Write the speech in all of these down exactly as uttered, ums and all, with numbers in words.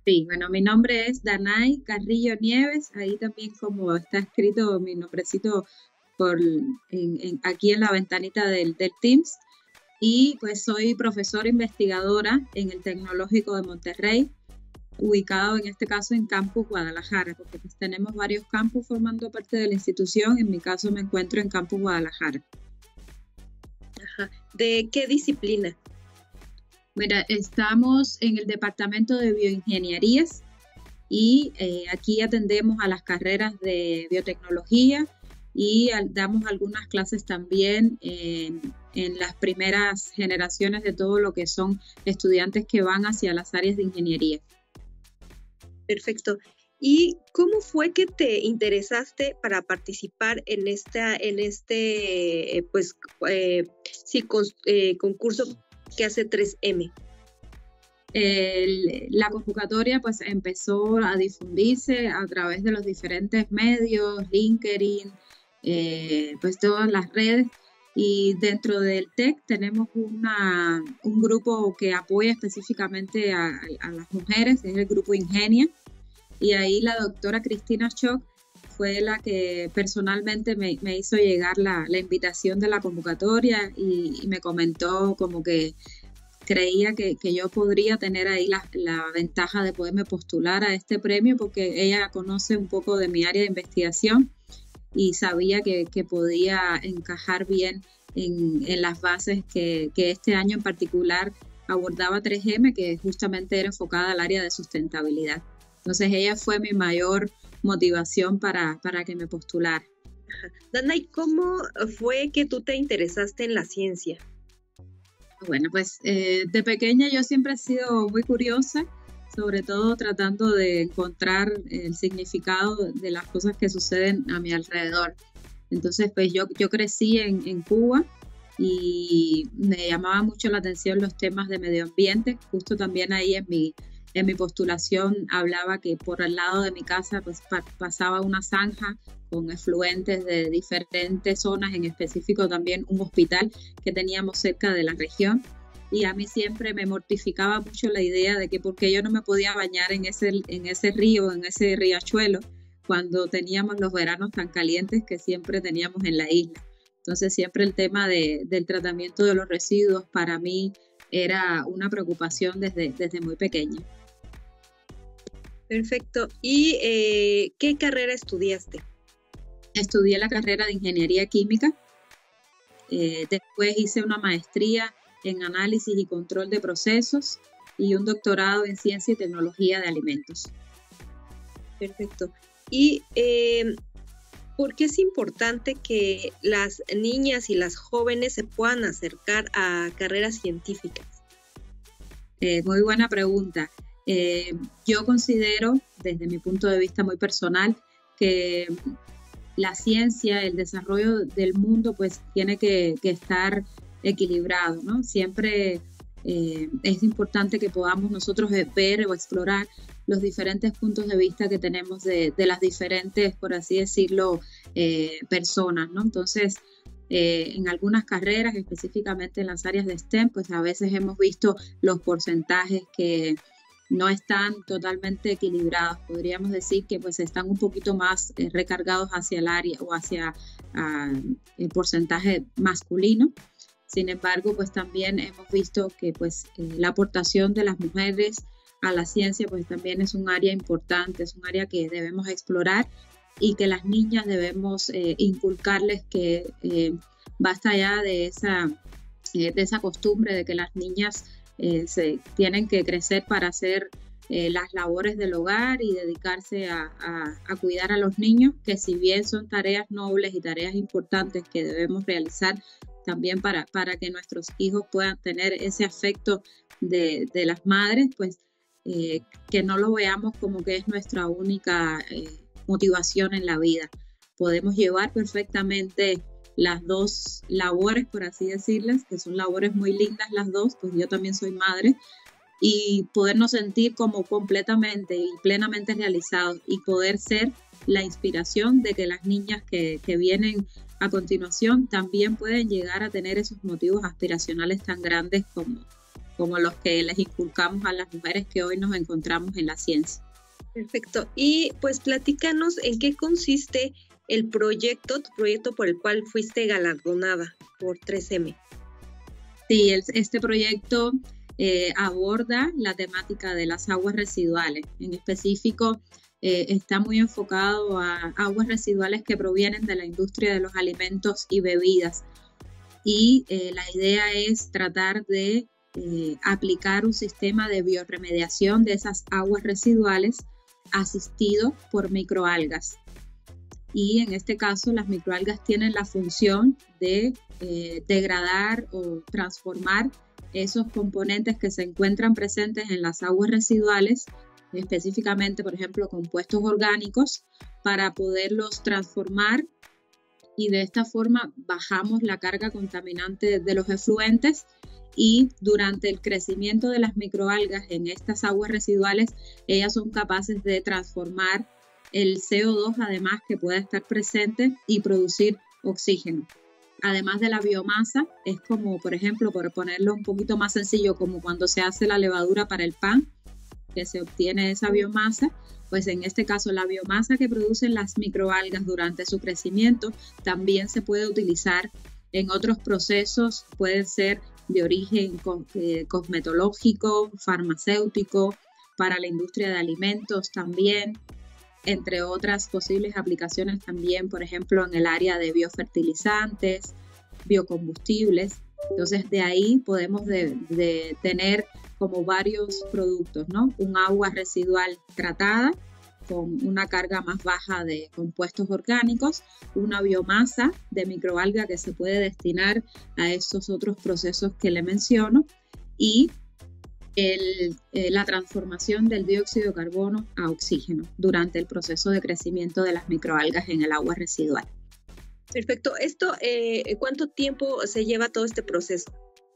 Sí, bueno, mi nombre es Danay Carrillo Nieves, ahí también como está escrito mi nombrecito por, en- en- aquí en la ventanita del, del Teams, y pues soy profesora investigadora en el Tecnológico de Monterrey, ubicado en este caso en Campus Guadalajara, porque pues tenemos varios campus formando parte de la institución. En mi caso me encuentro en Campus Guadalajara. Ajá. ¿De qué disciplina? Mira, estamos en el departamento de bioingenierías y eh, aquí atendemos a las carreras de biotecnología y al- damos algunas clases también en, en las primeras generaciones de todo lo que son estudiantes que van hacia las áreas de ingeniería. Perfecto. ¿Y cómo fue que te interesaste para participar en esta, en este, eh, pues, eh, sí, cons- eh, concurso que hace tres eme? El- la convocatoria pues empezó a difundirse a través de los diferentes medios, LinkedIn, eh, pues todas las redes. Y dentro del TEC tenemos una, un grupo que apoya específicamente a, a las mujeres, es el grupo Ingenia. Y ahí la doctora Cristina Schock fue la que personalmente me, me hizo llegar la, la invitación de la convocatoria y, y me comentó como que creía que, que yo podría tener ahí la, la ventaja de poderme postular a este premio porque ella conoce un poco de mi área de investigación y sabía que, que podía encajar bien en, en las bases que, que este año en particular abordaba tres eme, que justamente era enfocada al área de sustentabilidad. Entonces ella fue mi mayor motivación para, para que me postulara. Dana, ¿y cómo fue que tú te interesaste en la ciencia? Bueno, pues eh, de pequeña yo siempre he sido muy curiosa, sobre todo tratando de encontrar el significado de las cosas que suceden a mi alrededor. Entonces, pues yo, yo crecí en, en Cuba y me llamaba mucho la atención los temas de medio ambiente. Justo también ahí en mi, en mi postulación hablaba que por el lado de mi casa pues pa- pasaba una zanja con efluentes de diferentes zonas, en específico también un hospital que teníamos cerca de la región. Y a mí siempre me mortificaba mucho la idea de que por qué yo no me podía bañar en ese, en ese río, en ese riachuelo, cuando teníamos los veranos tan calientes que siempre teníamos en la isla. Entonces siempre el tema de, del tratamiento de los residuos para mí era una preocupación desde, desde muy pequeña. Perfecto. ¿Y eh, qué carrera estudiaste? Estudié la carrera de ingeniería química, eh, después hice una maestría en análisis y control de procesos y un doctorado en ciencia y tecnología de alimentos. Perfecto. ¿Y eh, por qué es importante que las niñas y las jóvenes se puedan acercar a carreras científicas? Eh, muy buena pregunta. Eh, yo considero, desde mi punto de vista muy personal, que la ciencia, el desarrollo del mundo, pues tiene que, que estar equilibrado, ¿no? Siempre eh, es importante que podamos nosotros ver o explorar los diferentes puntos de vista que tenemos de, de las diferentes, por así decirlo, eh, personas, ¿no? Entonces, eh, en algunas carreras, específicamente en las áreas de STEM, pues a veces hemos visto los porcentajes que no están totalmente equilibrados. Podríamos decir que pues están un poquito más eh, recargados hacia el área o hacia uh, el porcentaje masculino. Sin embargo, pues también hemos visto que pues eh, la aportación de las mujeres a la ciencia pues también es un área importante, es un área que debemos explorar y que las niñas debemos eh, inculcarles que eh, basta ya de esa, eh, de esa costumbre de que las niñas eh, se tienen que crecer para hacer eh, las labores del hogar y dedicarse a, a, a cuidar a los niños, que si bien son tareas nobles y tareas importantes que debemos realizar también para, para que nuestros hijos puedan tener ese afecto de, de las madres, pues eh, que no lo veamos como que es nuestra única eh, motivación en la vida. Podemos llevar perfectamente las dos labores, por así decirlas, que son labores muy lindas las dos, pues yo también soy madre, y podernos sentir como completamente y plenamente realizados y poder ser la inspiración de que las niñas que, que vienen a continuación también pueden llegar a tener esos motivos aspiracionales tan grandes como, como los que les inculcamos a las mujeres que hoy nos encontramos en la ciencia. Perfecto. Y pues platícanos en qué consiste el proyecto, tu proyecto por el cual fuiste galardonada por tres eme. Sí, el, este proyecto eh, aborda la temática de las aguas residuales. En específico, eh, está muy enfocado a aguas residuales que provienen de la industria de los alimentos y bebidas. Y eh, la idea es tratar de eh, aplicar un sistema de biorremediación de esas aguas residuales asistido por microalgas. Y en este caso las microalgas tienen la función de eh, degradar o transformar esos componentes que se encuentran presentes en las aguas residuales, específicamente, por ejemplo, compuestos orgánicos, para poderlos transformar, y de esta forma bajamos la carga contaminante de los efluentes. Y durante el crecimiento de las microalgas en estas aguas residuales, ellas son capaces de transformar el ce o dos, además, que pueda estar presente, y producir oxígeno. Además de la biomasa, es como, por ejemplo, por ponerlo un poquito más sencillo, como cuando se hace la levadura para el pan, que se obtiene esa biomasa, pues en este caso la biomasa que producen las microalgas durante su crecimiento también se puede utilizar en otros procesos, pueden ser de origen eh, cosmetológico, farmacéutico, para la industria de alimentos también, entre otras posibles aplicaciones también, por ejemplo, en el área de biofertilizantes, biocombustibles. Entonces, de ahí podemos de, de tener como varios productos, ¿no? Un agua residual tratada con una carga más baja de compuestos orgánicos, una biomasa de microalga que se puede destinar a estos otros procesos que le menciono, y el, eh, la transformación del dióxido de carbono a oxígeno durante el proceso de crecimiento de las microalgas en el agua residual. Perfecto. Esto, eh, ¿cuánto tiempo se lleva todo este proceso?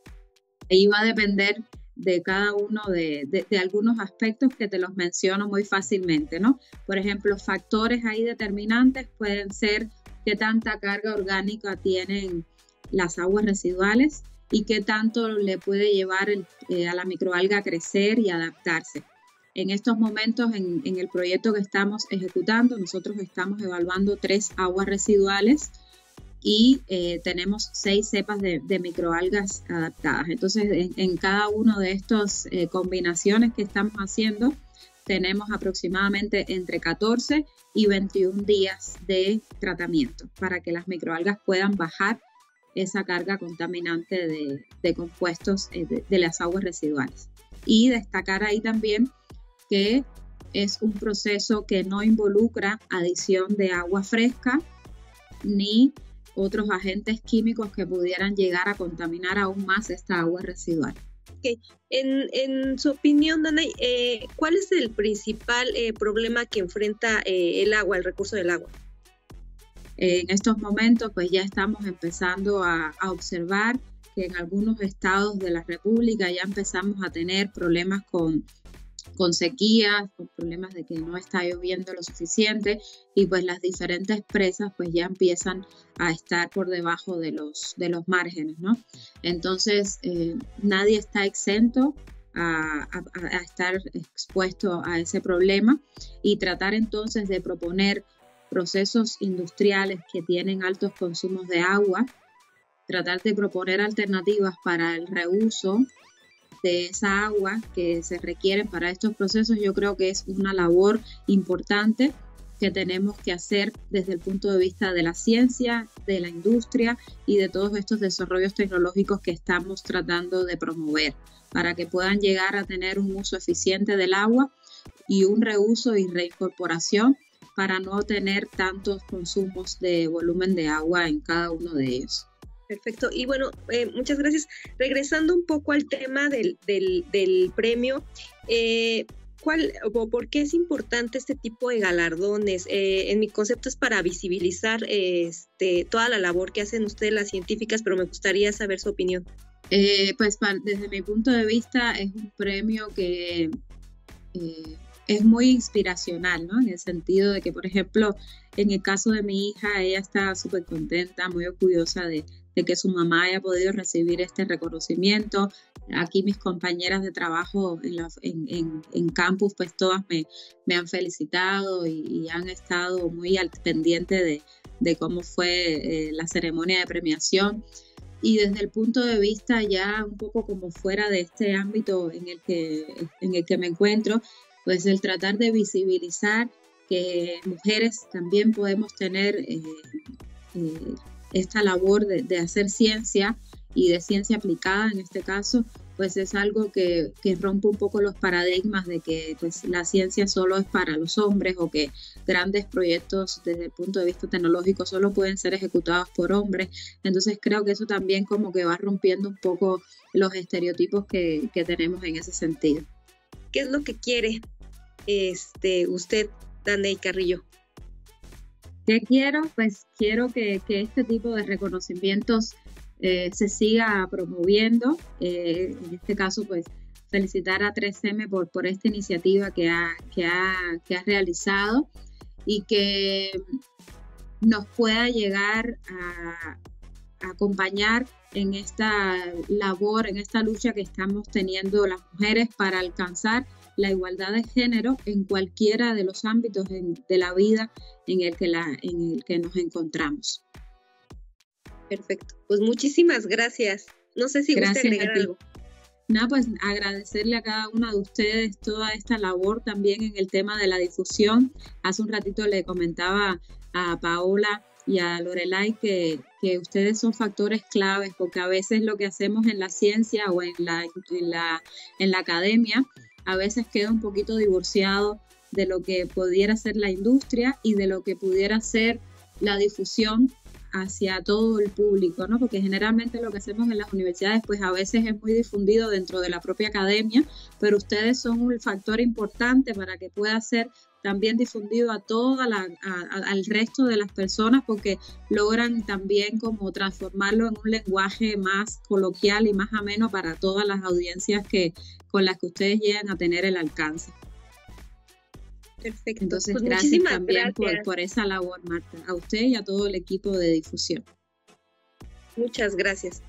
Ahí va a depender de cada uno de, de, de algunos aspectos que te los menciono muy fácilmente, ¿no? Por ejemplo, factores ahí determinantes pueden ser qué tanta carga orgánica tienen las aguas residuales y qué tanto le puede llevar el, eh, a la microalga a crecer y adaptarse. En estos momentos, en, en el proyecto que estamos ejecutando, nosotros estamos evaluando tres aguas residuales y eh, tenemos seis cepas de, de microalgas adaptadas. Entonces, en, en cada una de estas eh, combinaciones que estamos haciendo, tenemos aproximadamente entre catorce y veintiún días de tratamiento para que las microalgas puedan bajar esa carga contaminante de, de compuestos eh, de, de las aguas residuales. Y destacar ahí también que es un proceso que no involucra adición de agua fresca ni otros agentes químicos que pudieran llegar a contaminar aún más esta agua residual. Okay. En, en su opinión, Danay, eh, ¿cuál es el principal eh, problema que enfrenta eh, el agua, el recurso del agua? Eh, en estos momentos, pues ya estamos empezando a, a observar que en algunos estados de la República ya empezamos a tener problemas con con sequías, con problemas de que no está lloviendo lo suficiente, y pues las diferentes presas pues ya empiezan a estar por debajo de los, de los márgenes, ¿no? Entonces eh, nadie está exento a, a, a estar expuesto a ese problema, y tratar entonces de proponer procesos industriales que tienen altos consumos de agua, tratar de proponer alternativas para el reuso de esa agua que se requiere para estos procesos. Yo creo que es una labor importante que tenemos que hacer desde el punto de vista de la ciencia, de la industria y de todos estos desarrollos tecnológicos que estamos tratando de promover para que puedan llegar a tener un uso eficiente del agua y un reuso y reincorporación para no tener tantos consumos de volumen de agua en cada uno de ellos. Perfecto. Y bueno, eh, muchas gracias. Regresando un poco al tema del, del, del premio, eh, ¿cuál, o por qué es importante este tipo de galardones? Eh, en mi concepto es para visibilizar eh, este, toda la labor que hacen ustedes las científicas, pero me gustaría saber su opinión. Eh, pues para, desde mi punto de vista es un premio que eh, es muy inspiracional, ¿no? En el sentido de que, por ejemplo, en el caso de mi hija, ella está súper contenta, muy orgullosa de de que su mamá haya podido recibir este reconocimiento. aquí mis compañeras de trabajo en, la, en, en, en campus, pues todas me, me han felicitado y, y han estado muy al pendiente de, de cómo fue eh, la ceremonia de premiación. Y desde el punto de vista ya un poco como fuera de este ámbito en el que, en el que me encuentro, pues el tratar de visibilizar que mujeres también podemos tener eh, eh, esta labor de, de hacer ciencia y de ciencia aplicada en este caso, pues es algo que, que rompe un poco los paradigmas de que pues, la ciencia solo es para los hombres o que grandes proyectos desde el punto de vista tecnológico solo pueden ser ejecutados por hombres. Entonces creo que eso también como que va rompiendo un poco los estereotipos que, que tenemos en ese sentido. ¿Qué es lo que quiere este, usted, Daney Carrillo? ¿Qué quiero? Pues quiero que, que este tipo de reconocimientos Eh, se siga promoviendo. Eh, en este caso, pues, felicitar a tres eme por, por esta iniciativa que ha, que, ha, que ha realizado y que nos pueda llegar a, a acompañar en esta labor, en esta lucha que estamos teniendo las mujeres para alcanzar la igualdad de género en cualquiera de los ámbitos en, de la vida en el que, la, en el que nos encontramos. Perfecto. Pues muchísimas gracias. No sé si gusta agregar algo. Nada, pues agradecerle a cada una de ustedes toda esta labor también en el tema de la difusión. Hace un ratito le comentaba a Paola y a Lorelai que, que ustedes son factores claves, porque a veces lo que hacemos en la ciencia o en la, en la, en la academia a veces queda un poquito divorciado de lo que pudiera ser la industria y de lo que pudiera ser la difusión hacia todo el público, ¿no? Porque generalmente lo que hacemos en las universidades pues a veces es muy difundido dentro de la propia academia, pero ustedes son un factor importante para que pueda ser también difundido a toda la, a, a, al resto de las personas, porque logran también como transformarlo en un lenguaje más coloquial y más ameno para todas las audiencias que, con las que ustedes llegan a tener el alcance. Perfecto. Entonces, pues gracias también gracias. Por, por esa labor, Marta, a usted y a todo el equipo de difusión. Muchas gracias.